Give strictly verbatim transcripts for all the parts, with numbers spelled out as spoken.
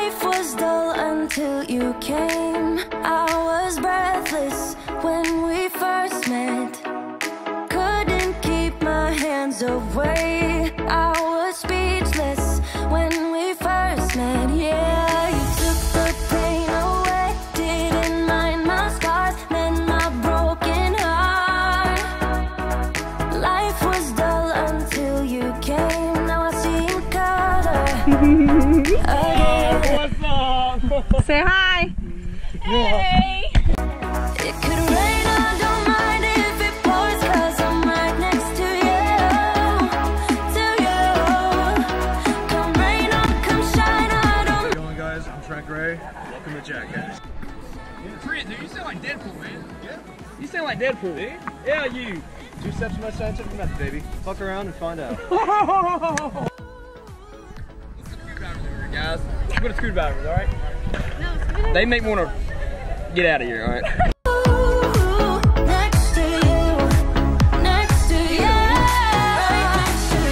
Life was dull until you came. I was breathless when we first met. Couldn't keep my hands away. I was speechless when we first met. Yeah, you took the pain away. Didn't mind my scars, mend my broken heart. Life was dull until you came. Now I see in color. Say hi. Hey. It could rain, I don't mind if it pours, cause I'm right next to you, to you. Come rain or come shine, I don't. How's it going, guys? I'm Trent Gray. Welcome to Jackass. Trent, dude, you sound like Deadpool, man. Yeah. You sound like Deadpool. Eh? Yeah, you. Two steps to my scientific method, baby. Fuck around and find out. Guys, let's go to scuba divers, alright? No, they make me want to get out of here, alright? Next to you, next to you, next to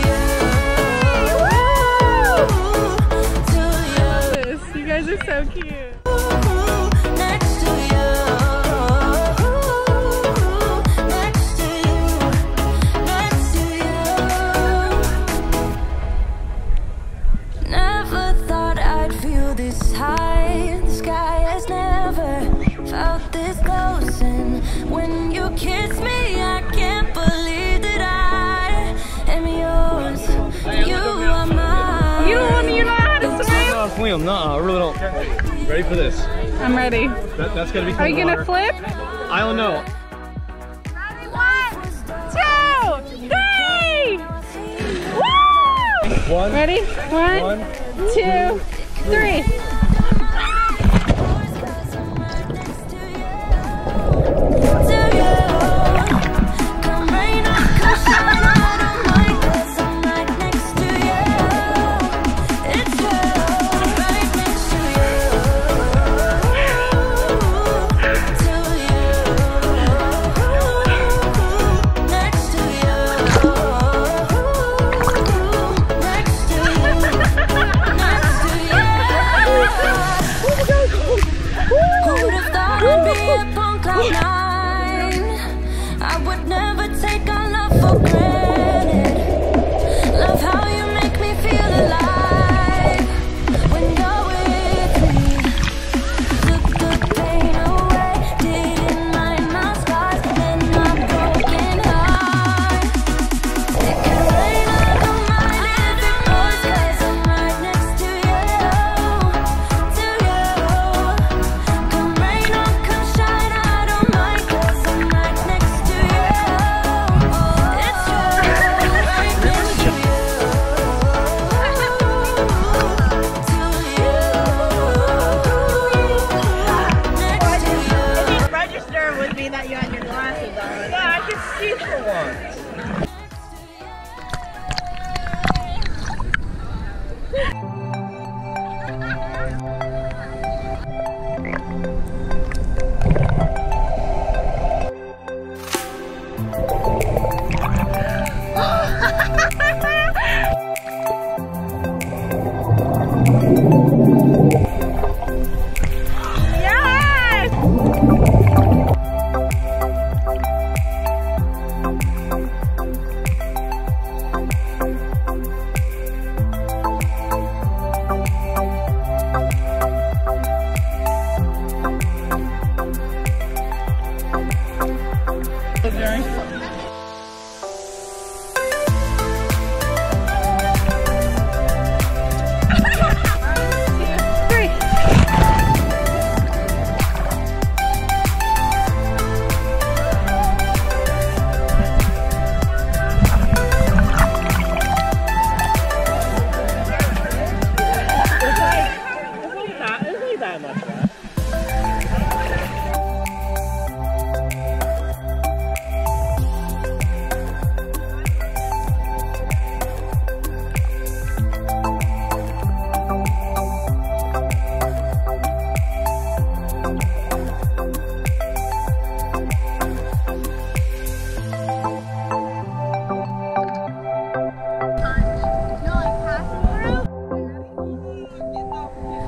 you, to you. You guys are so cute. Next to you, next to you, next to you. Never thought I'd feel this high. The sky has never felt this close, and when you kiss me, I can't believe that I am yours. You are mine. You don't want me, you know how to swim? I don't know how to swim. Nuh-uh, I really don't. Ready for this? I'm ready. That, that's gonna be Are you gonna water. flip? I don't know. One, two, three! Woo! One. Ready? One, One, two, three.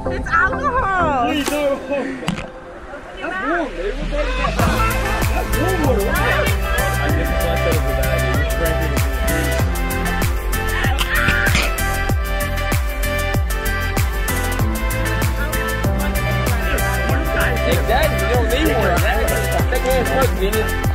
It's alcohol. Please, no. That's warm, dude. We'll take that. That's warm water. I guess it's like that is a bad idea. You're spraying through the Exactly, you don't need one. Take one first, Gideon.